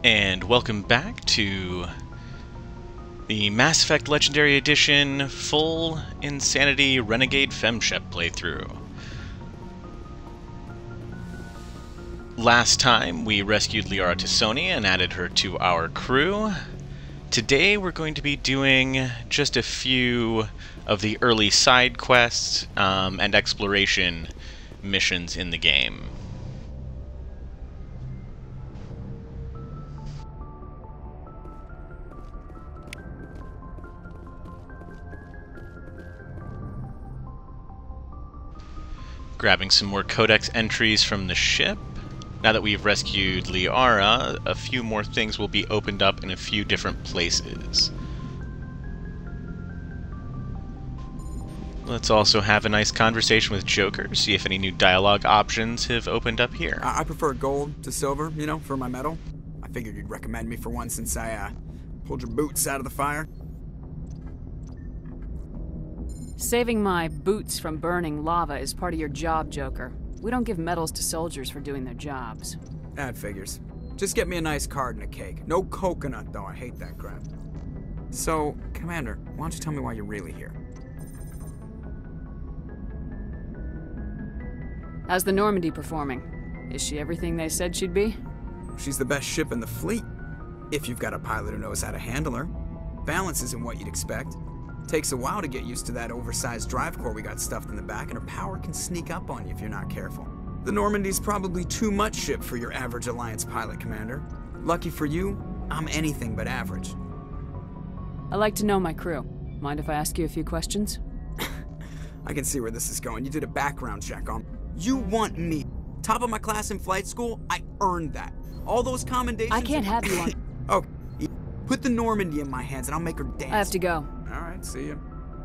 And welcome back to the Mass Effect Legendary Edition Full Insanity Renegade FemShep playthrough. Last time we rescued Liara T'Soni and added her to our crew. Today we're going to be doing just a few of the early side quests and exploration missions in the game. Grabbing some more codex entries from the ship. Now that we've rescued Liara, a few more things will be opened up in a few different places. Let's also have a nice conversation with Joker, see if any new dialogue options have opened up here. I prefer gold to silver, you know, for my medal. I figured you'd recommend me for one since I pulled your boots out of the fire. Saving my boots from burning lava is part of your job, Joker. We don't give medals to soldiers for doing their jobs. That figures. Just get me a nice card and a cake. No coconut, though. I hate that crap. So, Commander, why don't you tell me why you're really here? How's the Normandy performing? Is she everything they said she'd be? She's the best ship in the fleet. If you've got a pilot who knows how to handle her. Balance isn't what you'd expect. Takes a while to get used to that oversized drive core we got stuffed in the back, and her power can sneak up on you if you're not careful. The Normandy's probably too much ship for your average Alliance pilot, Commander. Lucky for you, I'm anything but average. I like to know my crew. Mind if I ask you a few questions? I can see where this is going. You did a background check on... You want me. Top of my class in flight school? I earned that. All those commendations... I can't have you on... Oh, put the Normandy in my hands and I'll make her dance. I have to go. All right, see ya.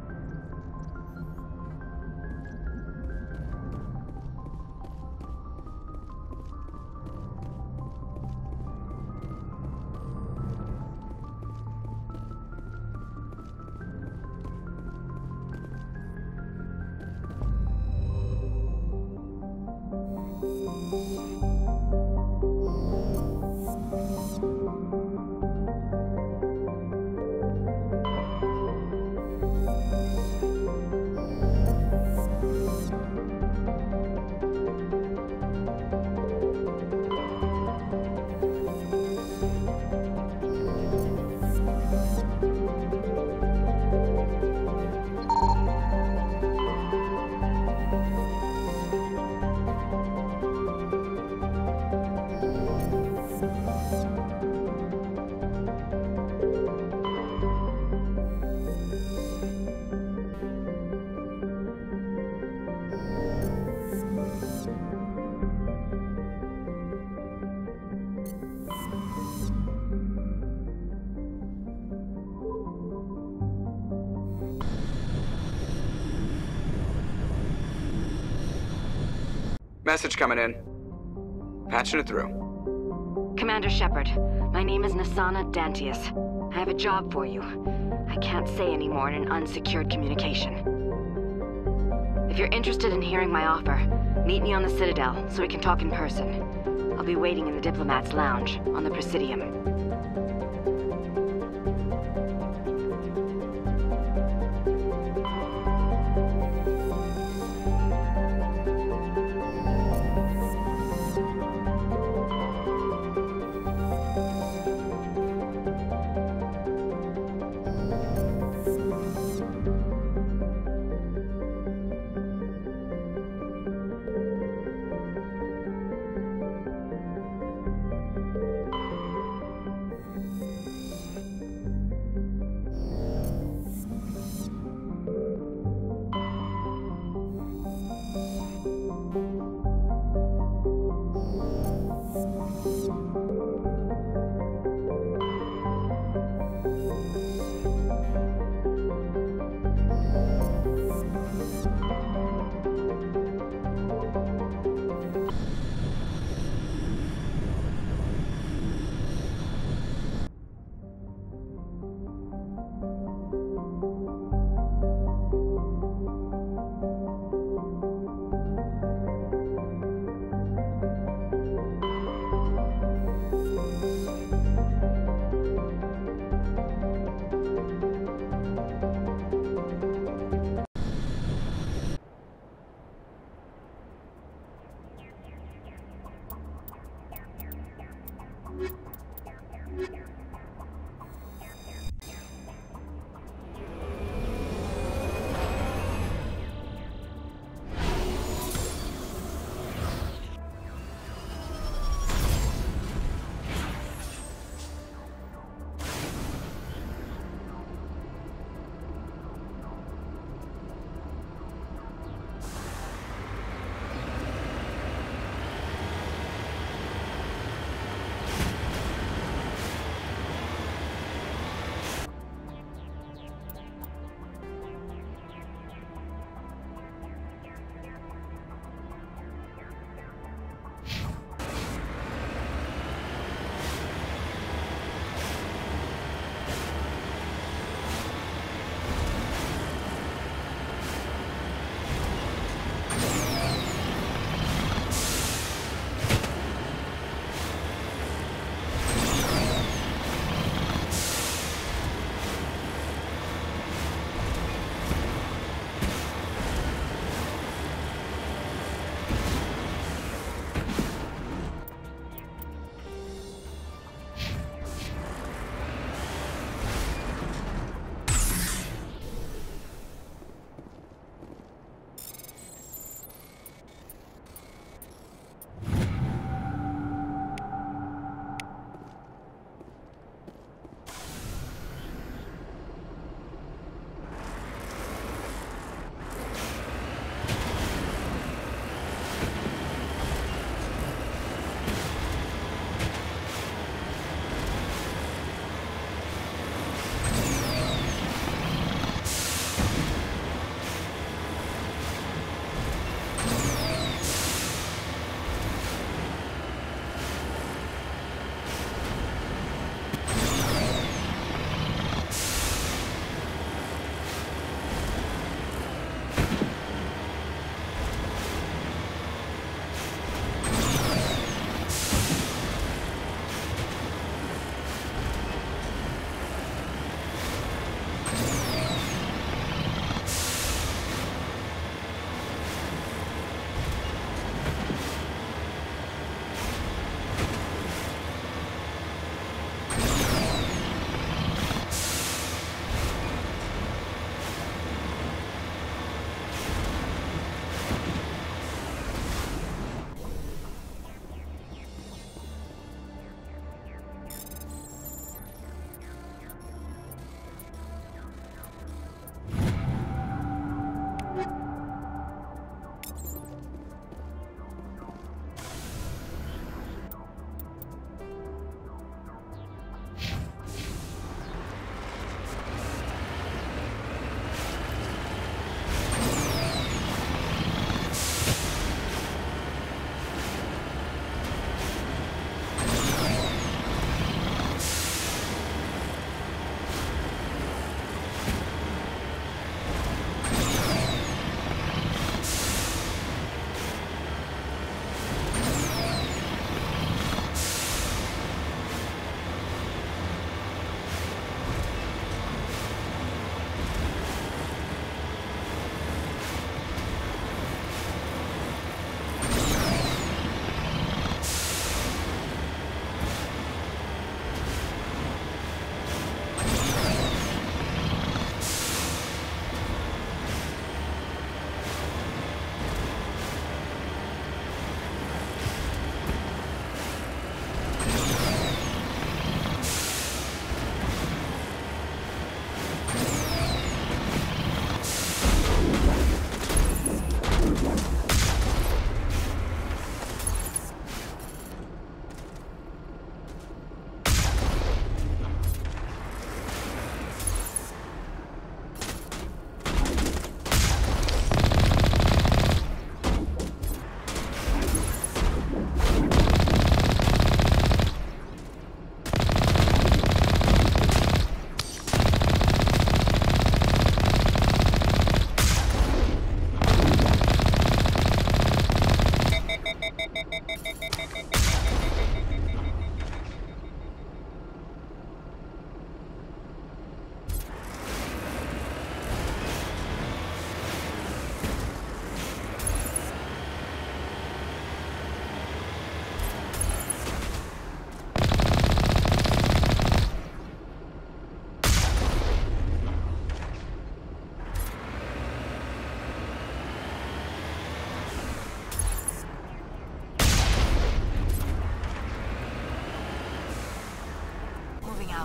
Message coming in. Patching it through. Commander Shepard, my name is Nassana Dantius. I have a job for you. I can't say any more in an unsecured communication. If you're interested in hearing my offer, meet me on the Citadel so we can talk in person. I'll be waiting in the Diplomat's Lounge on the Presidium.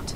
out.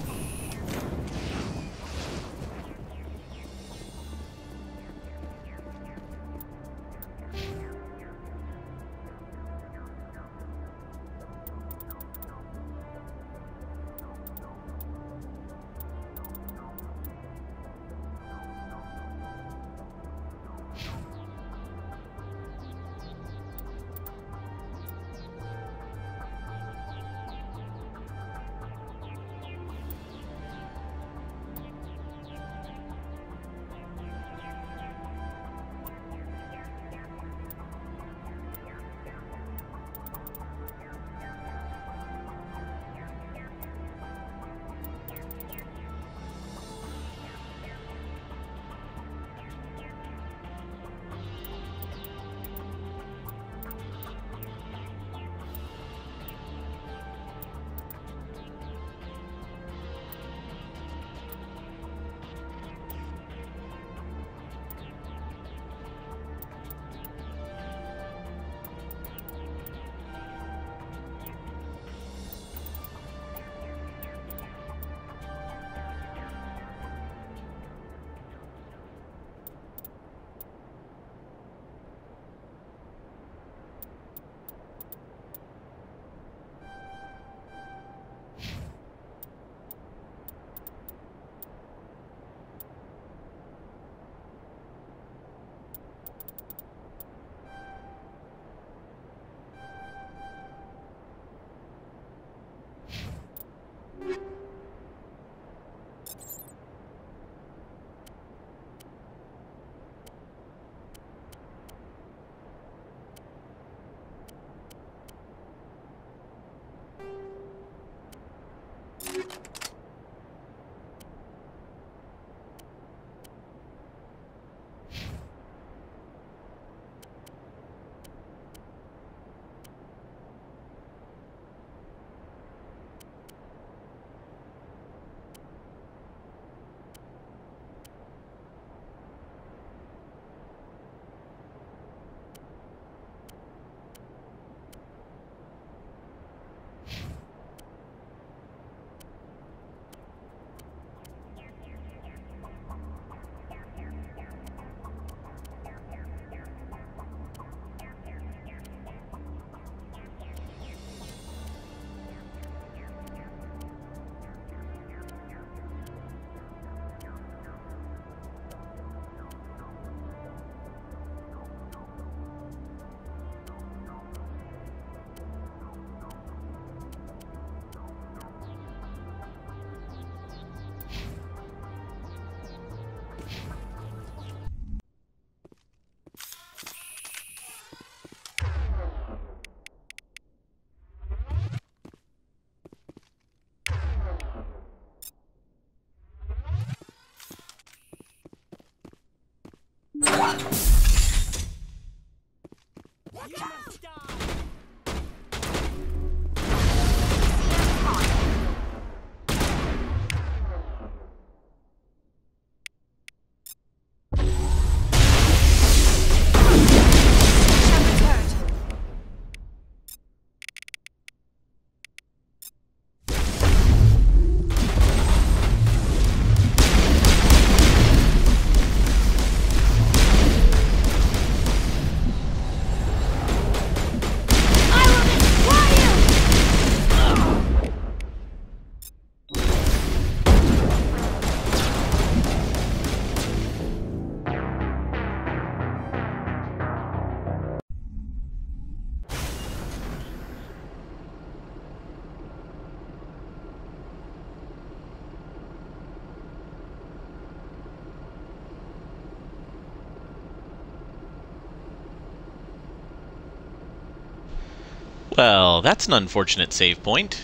Well, that's an unfortunate save point.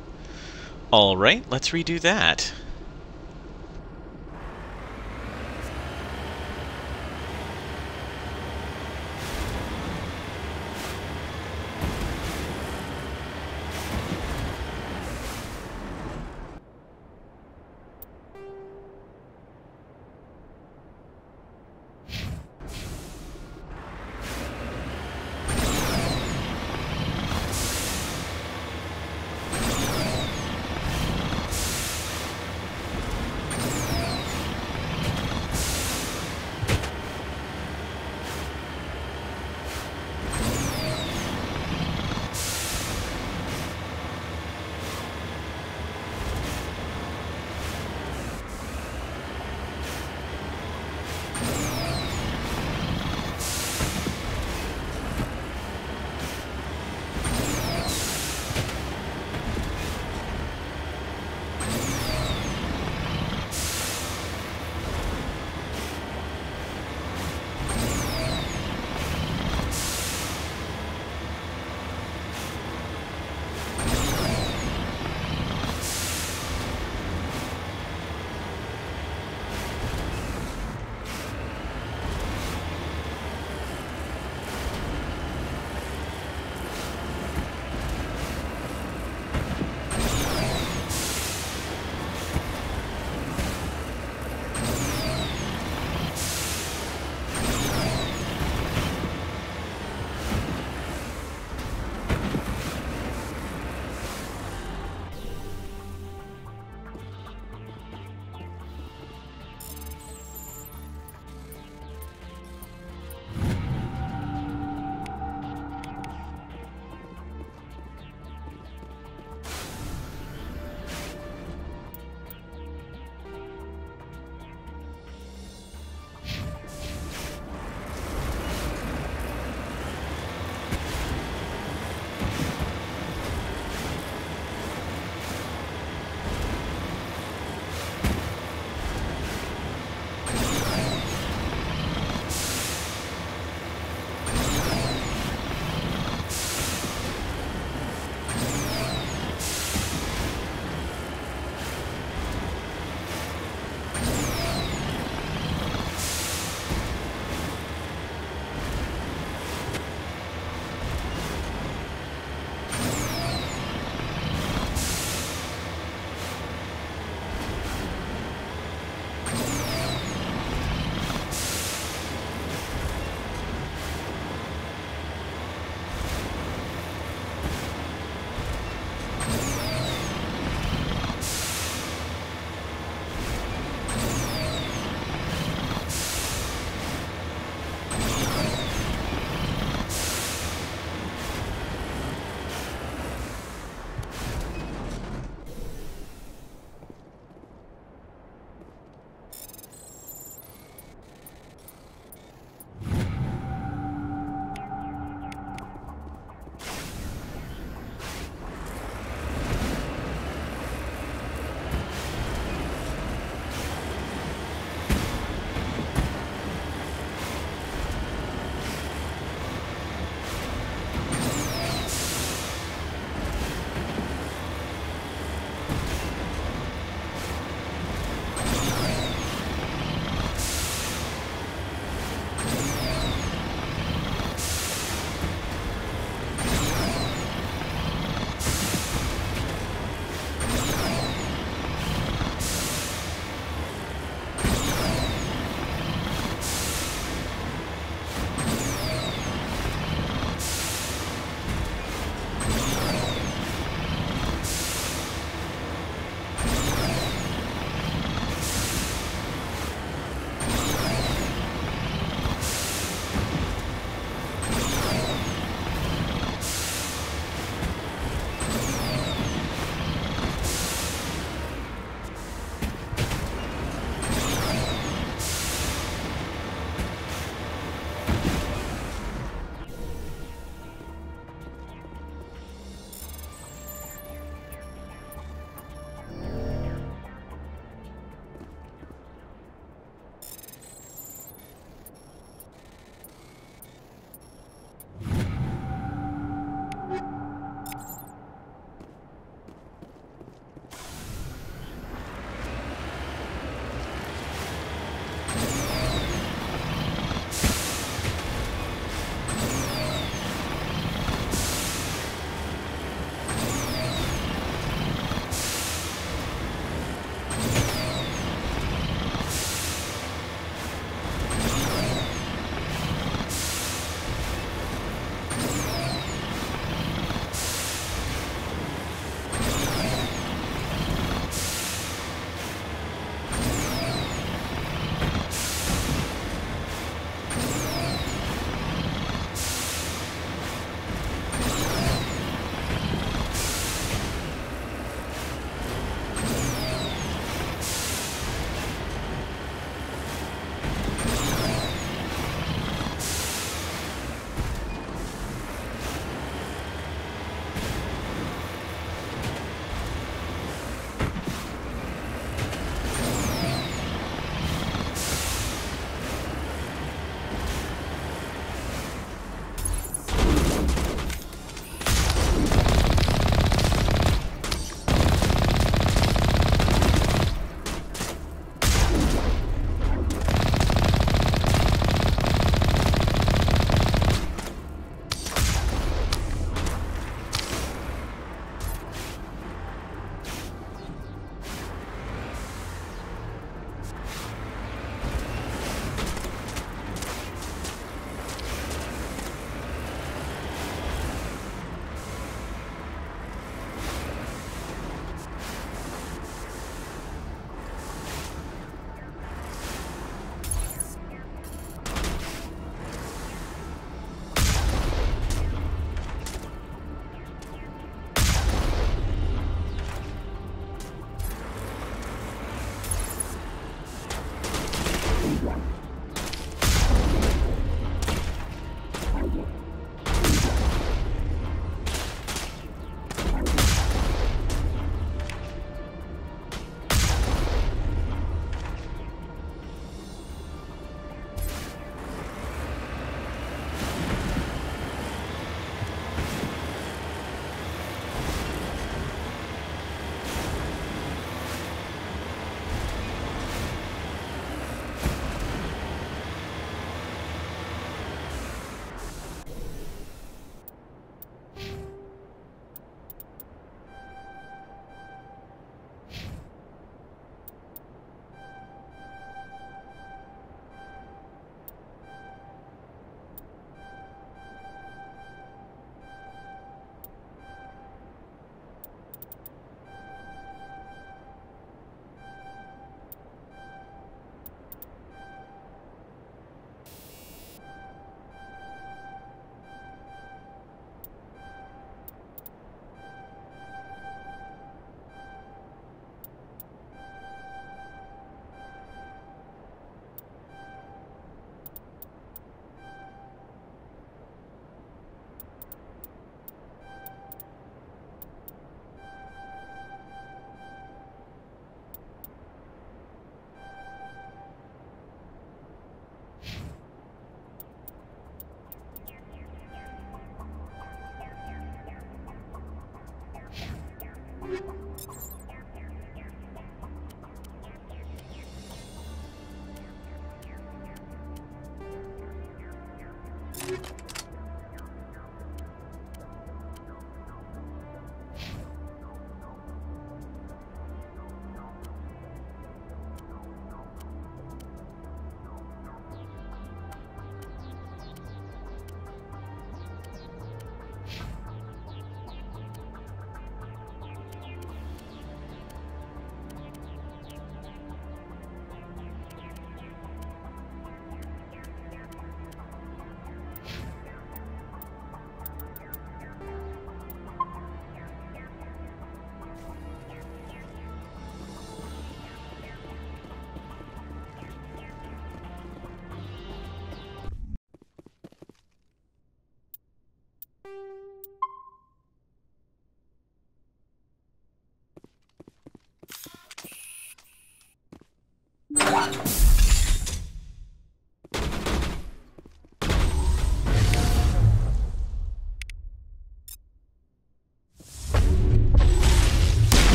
Alright, let's redo that.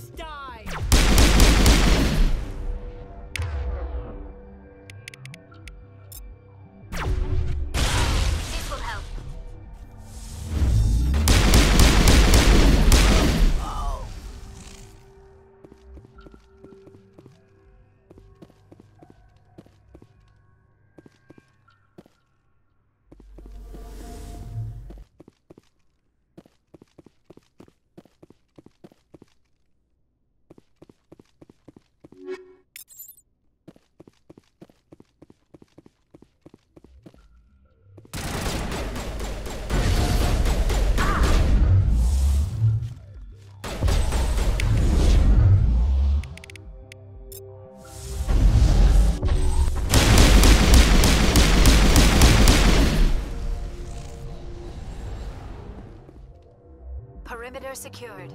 must die! This will help. Perimeter secured.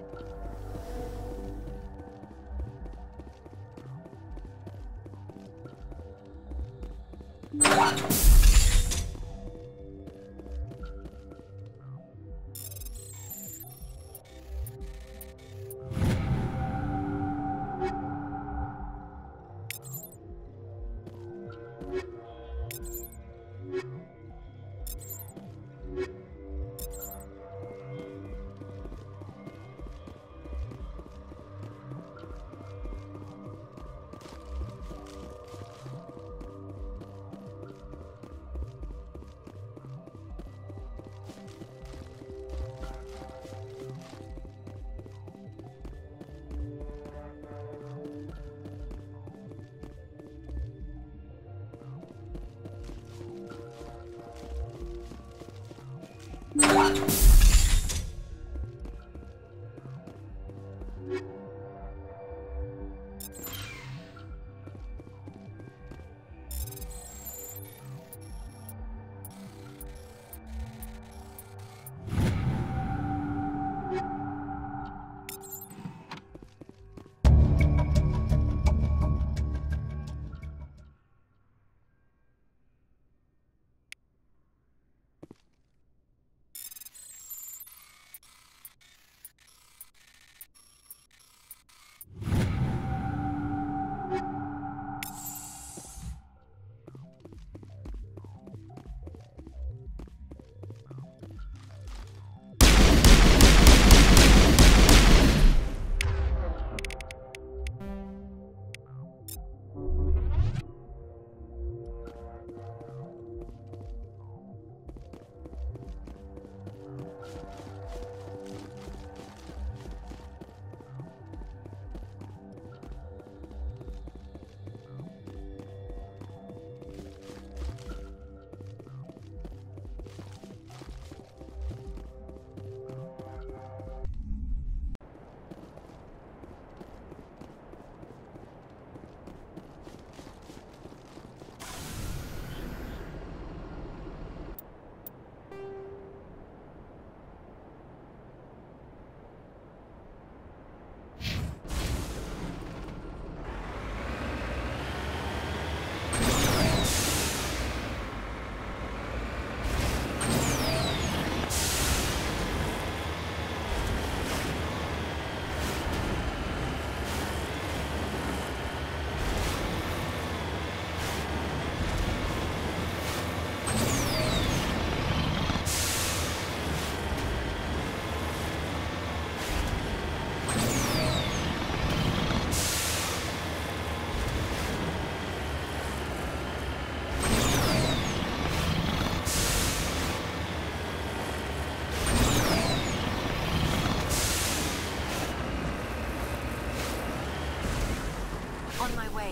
On my way.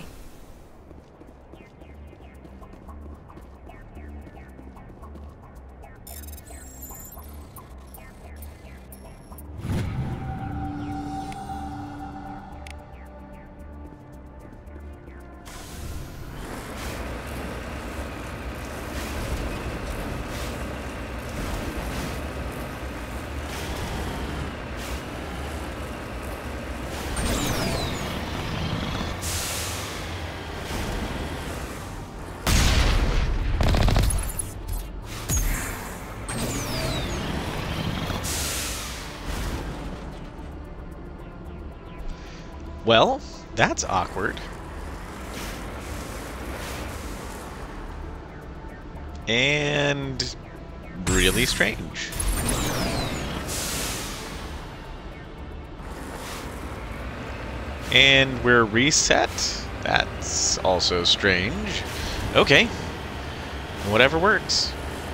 Well, that's awkward. And really strange. And we're reset. That's also strange. Okay. Whatever works.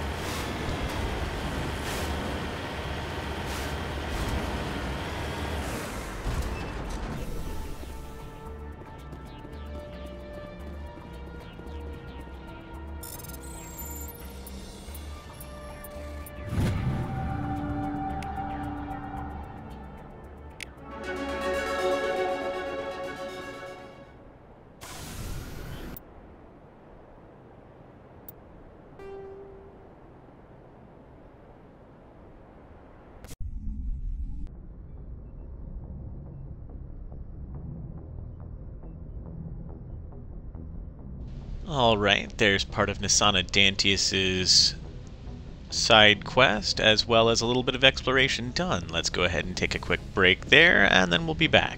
Alright, there's part of Nasana Dantius's side quest, as well as a little bit of exploration done. Let's go ahead and take a quick break there, and then we'll be back.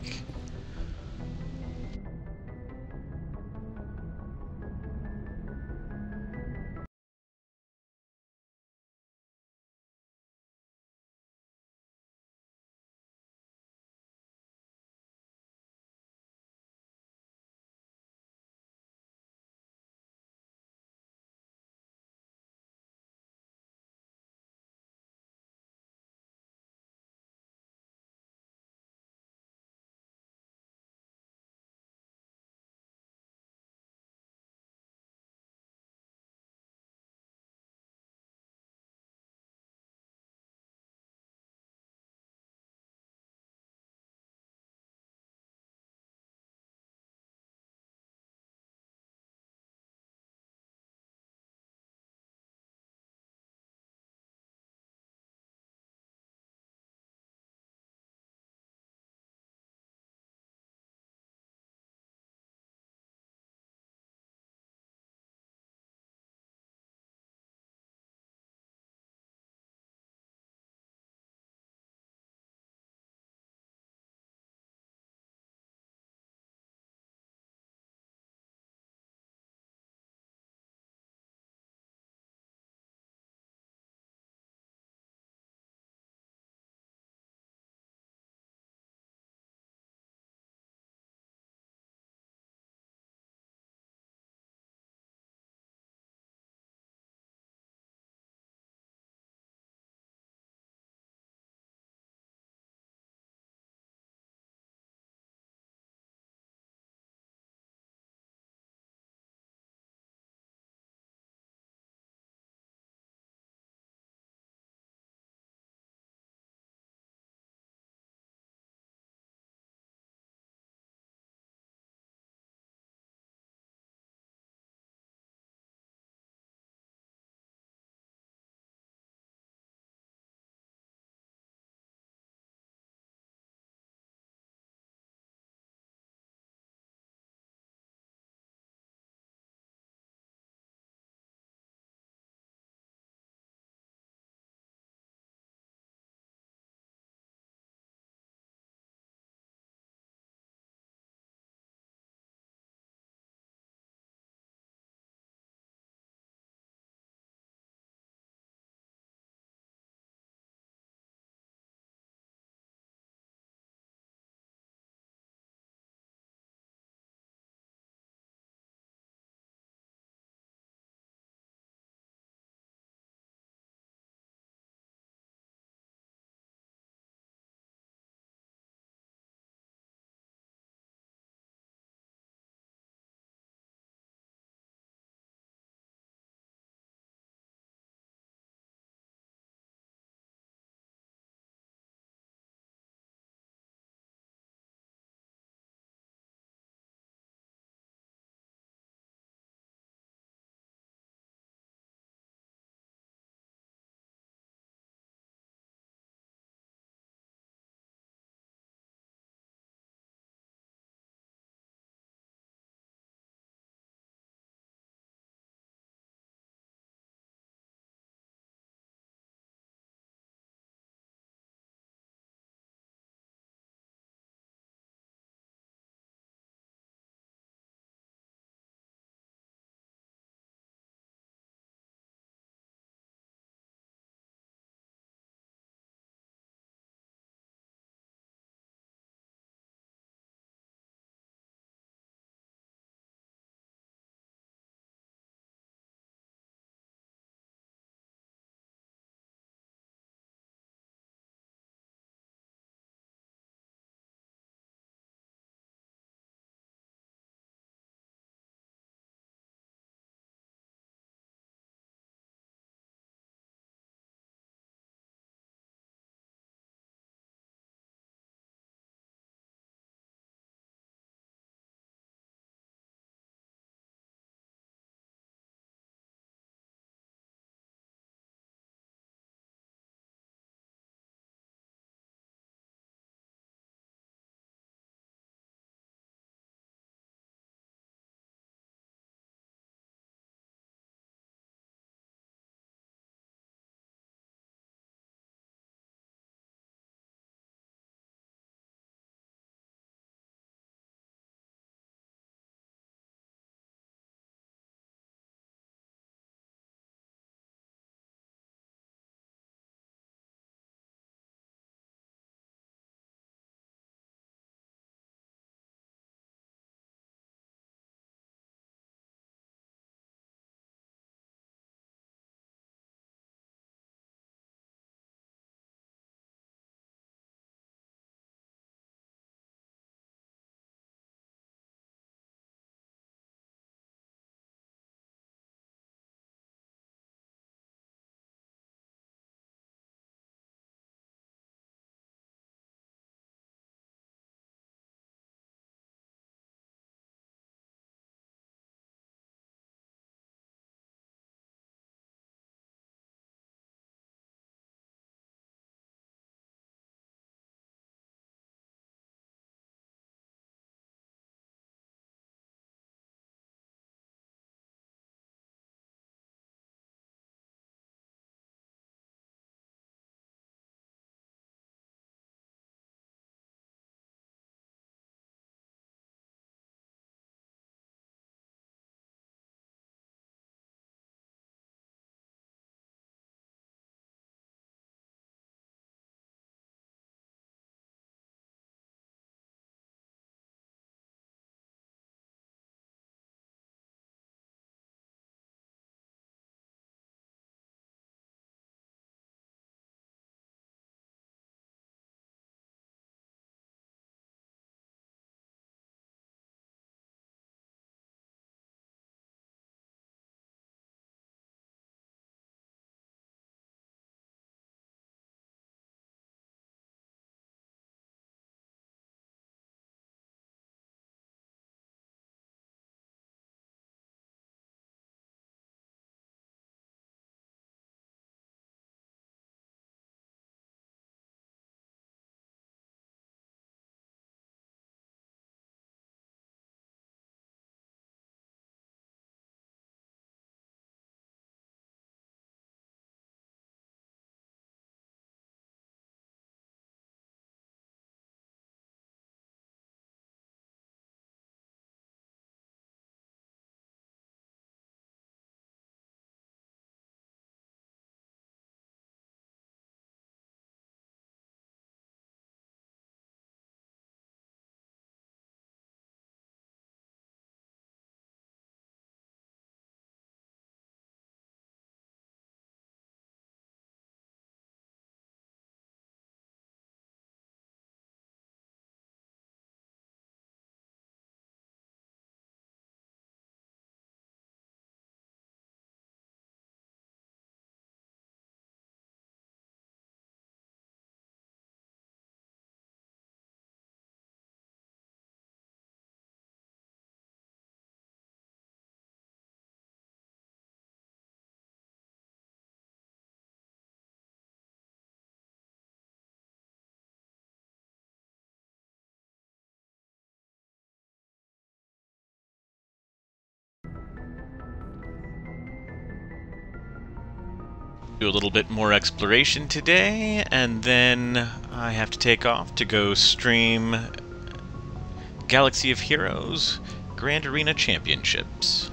do a little bit more exploration today, and then I have to take off to go stream Galaxy of Heroes Grand Arena Championships.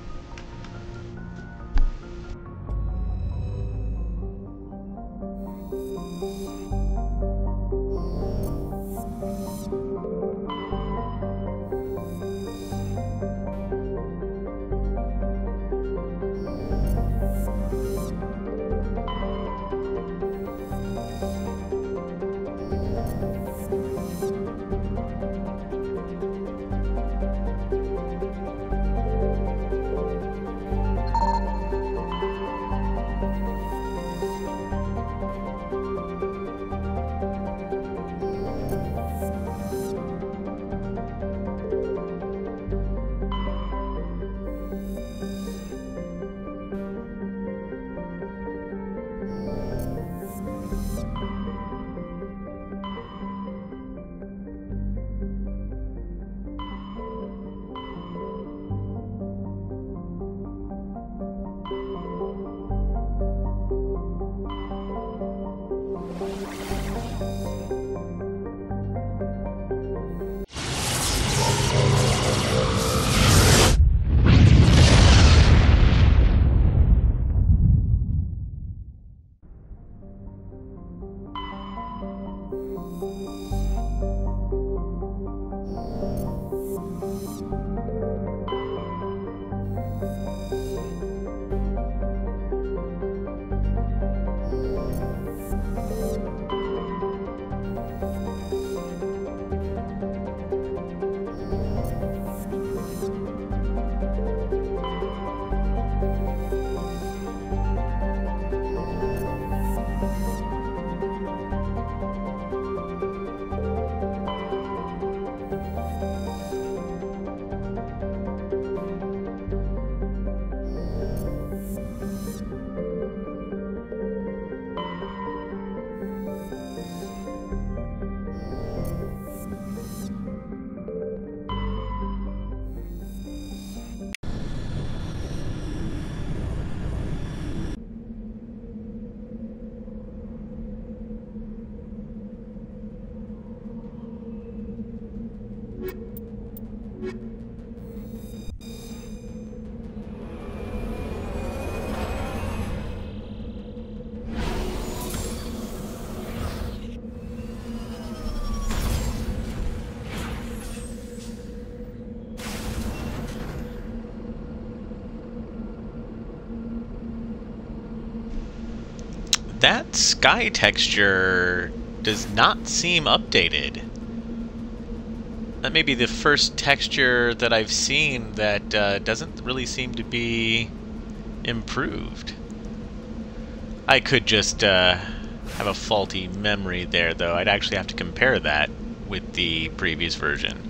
That sky texture does not seem updated. That may be the first texture that I've seen that doesn't really seem to be improved. I could just have a faulty memory there, though. I'd actually have to compare that with the previous version.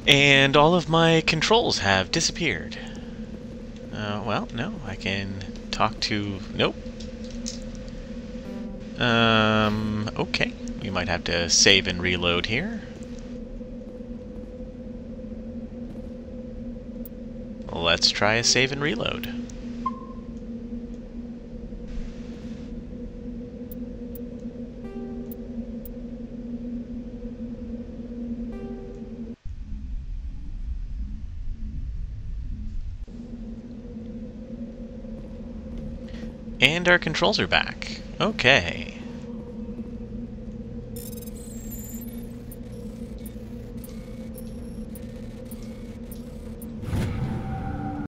And all of my controls have disappeared. Well, no, I can talk to... Nope. Okay. We might have to save and reload here. Let's try a save and reload. And our controls are back. Okay.